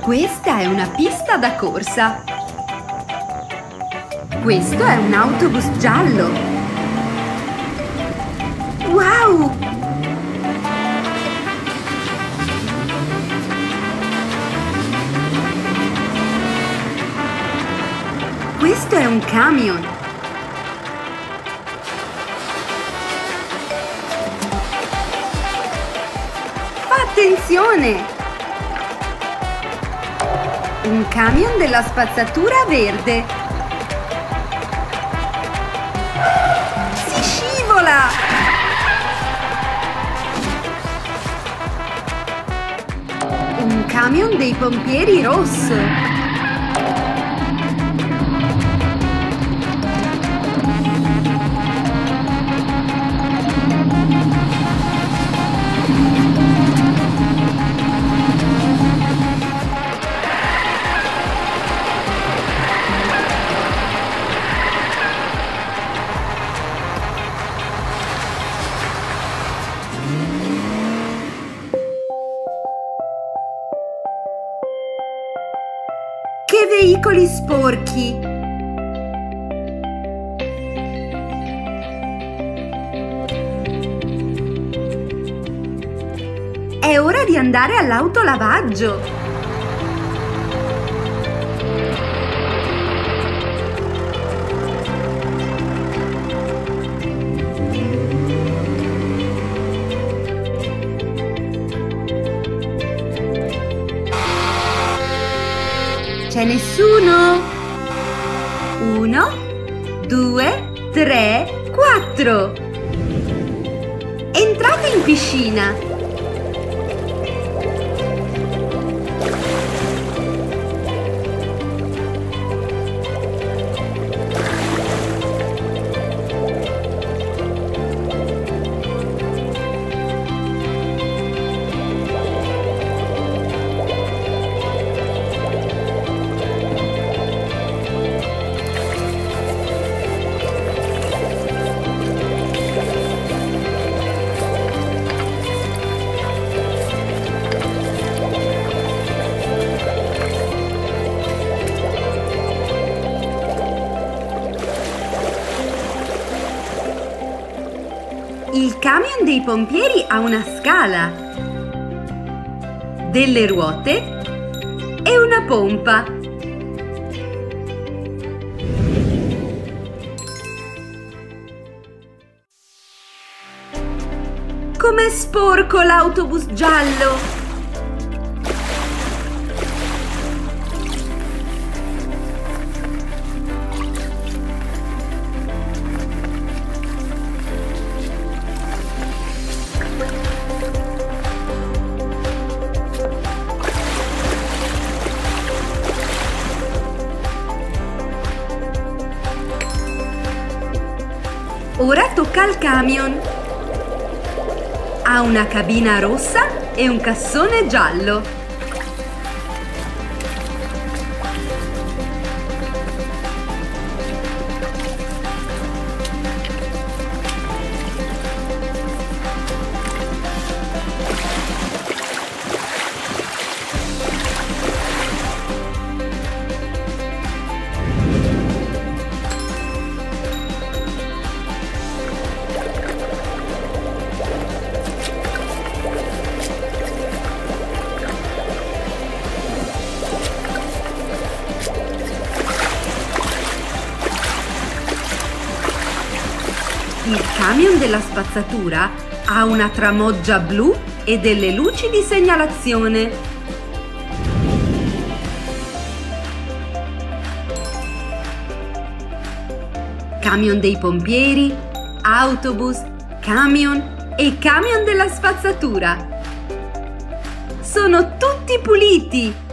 Questa è una pista da corsa. Questo è un autobus giallo. Wow! Questo è un camion. Attenzione! Un camion della spazzatura verde. Si scivola! Un camion dei pompieri rosso. Che veicoli sporchi! È ora di andare all'autolavaggio! C'è nessuno? 1, 2, 3, 4. Entrate in piscina. Il camion dei pompieri ha una scala, delle ruote e una pompa. Com'è sporco l'autobus giallo! Ora tocca al camion. Ha una cabina rossa e un cassone giallo. Il camion della spazzatura ha una tramoggia blu e delle luci di segnalazione. Camion dei pompieri, autobus, camion e camion della spazzatura. Sono tutti puliti!